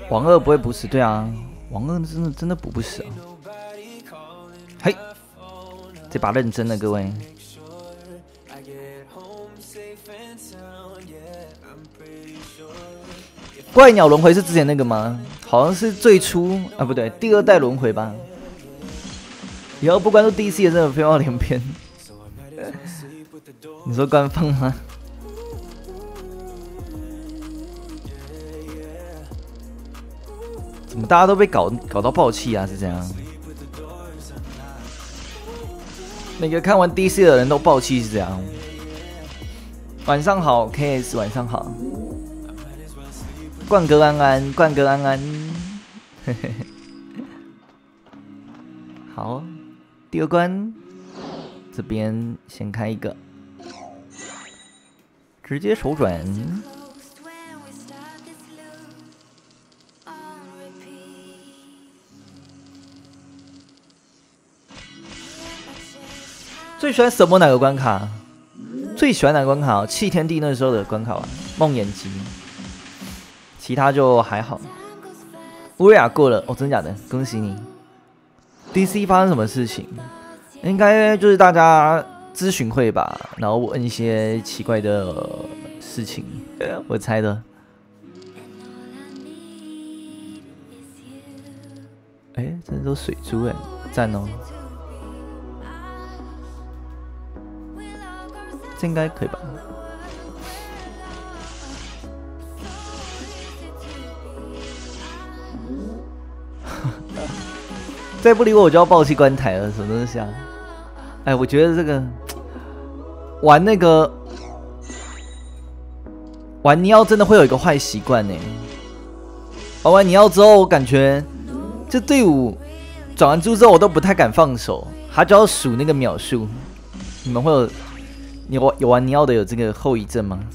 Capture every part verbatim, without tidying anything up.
王二不会补死，对啊，王二真的真的补不死啊！嘿，这把认真了，各位。怪鸟轮回是之前那个吗？好像是最初啊，不对，第二代轮回吧。以后不关注 D C 的真的废话连篇。你说官方吗？怎么大家都被搞搞到爆气啊？是这样？每个看完 D C 的人都爆气是这样。晚上好 ，K S， 晚上好。冠哥安安，冠哥安安。嘿嘿嘿。好，第二关，这边先开一个，直接手转。最喜欢什么哪个关卡？最喜欢哪个关卡？弃天地那时候的关卡吧，梦魇集。其他就还好。乌瑞亚过了哦，真假的？恭喜你。D C 发生什么事情？应该就是大家咨询会吧，然后问一些奇怪的事情，我猜的。哎、欸，这都水珠哎，赞哦！这应该可以吧？再不理我，我就要爆气关台了，什么东西啊？哎，我觉得这个玩那个玩尼奥真的会有一个坏习惯呢。玩完尼奥之后，我感觉这队伍转完猪之后，我都不太敢放手，他就要数那个秒数。你们会有有有玩尼奥的有这个后遗症吗？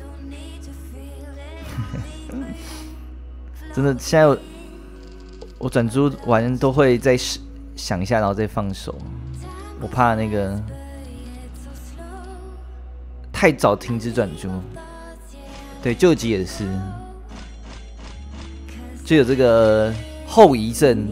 真的，现在我我转猪完都会再想一下，然后再放手。我怕那个太早停止转猪。对，救急也是，就有这个后遗症。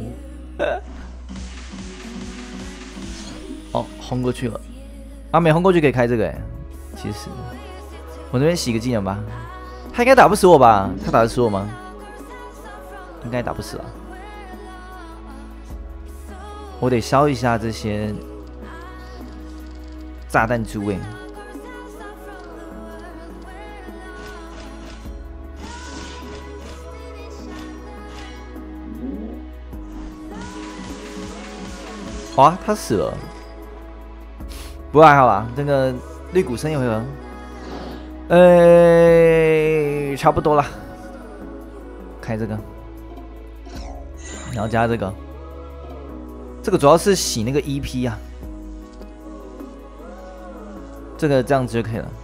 哦，轰过去了。啊，没轰过去可以开这个哎。其实我那边洗个技能吧。他应该打不死我吧？他打得死我吗？应该打不死啊。我得消一下这些炸弹猪哎。哇，他死了。不过还好啦，那个绿谷生一回合，呃，差不多了。开这个，然后加这个，这个主要是洗那个 E P 啊。这个这样子就可以了。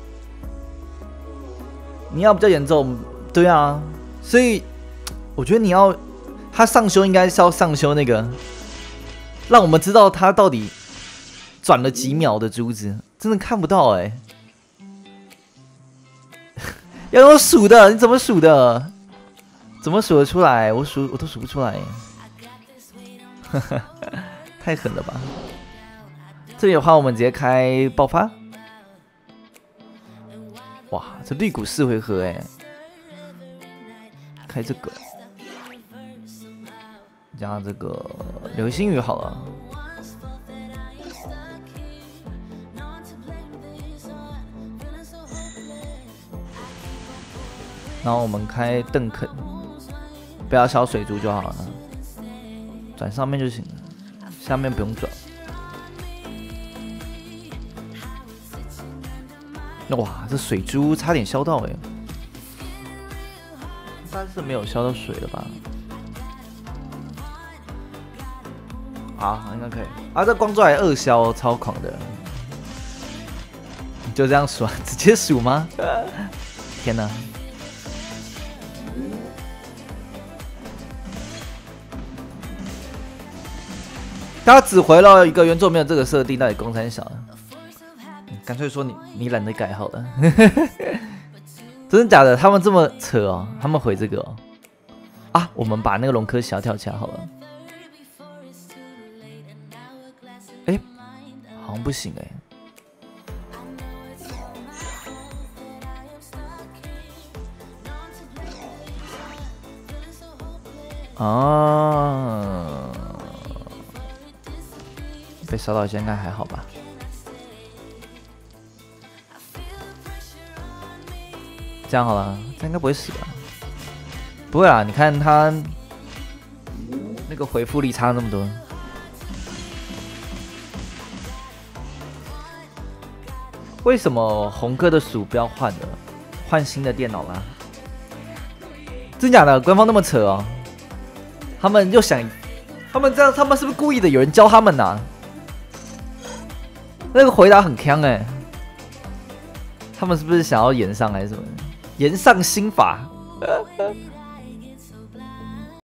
你要比较严重，对啊，所以我觉得你要他上修应该是要上修那个。让我们知道他到底转了几秒的珠子，真的看不到哎、欸。要用数的，你怎么数的？怎么数得出来？我数我都数不出来、欸，太狠了吧！这里的话，我们直接开爆发。哇，这绿谷四回合哎、欸，开这个。加这个流星雨好了，然后我们开邓肯，不要烧水珠就好了，转上面就行了，下面不用转。哇，这水珠差点烧到哎、欸，但是没有烧到水了吧？好，应该可以。啊，这光柱还二消，超狂的。你就这样数啊？直接数吗？天哪！他只回了一个原作没有这个设定，到底公三小了？干脆说你你懒得改好了。真的假的？他们这么扯哦？他们回这个哦？ 啊，我们把那个龙科小跳起来好了。哎、欸，好像不行哎、欸。啊，被烧到一下应该还好吧？这样好了，这应该不会死吧？不会啊，你看他那个回复力差那么多。为什么红哥的鼠标换了？换新的电脑啦？真假的？官方那么扯哦？他们又想，他们这样，他们是不是故意的？有人教他们呐、啊？那个回答很强哎、欸，他们是不是想要延上还是什么？延上心法？